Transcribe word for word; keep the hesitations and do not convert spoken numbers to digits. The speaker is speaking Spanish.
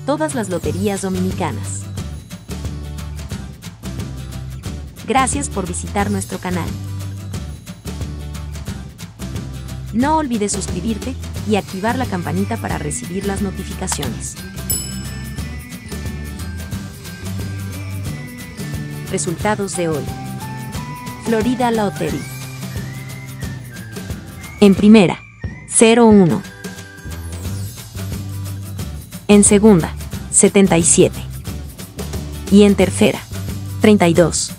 todas las loterías dominicanas. Gracias por visitar nuestro canal. No olvides suscribirte y activar la campanita para recibir las notificaciones. Resultados de hoy. Florida Lottery. En primera, cero uno. En segunda, setenta y siete. Y en tercera, treinta y dos.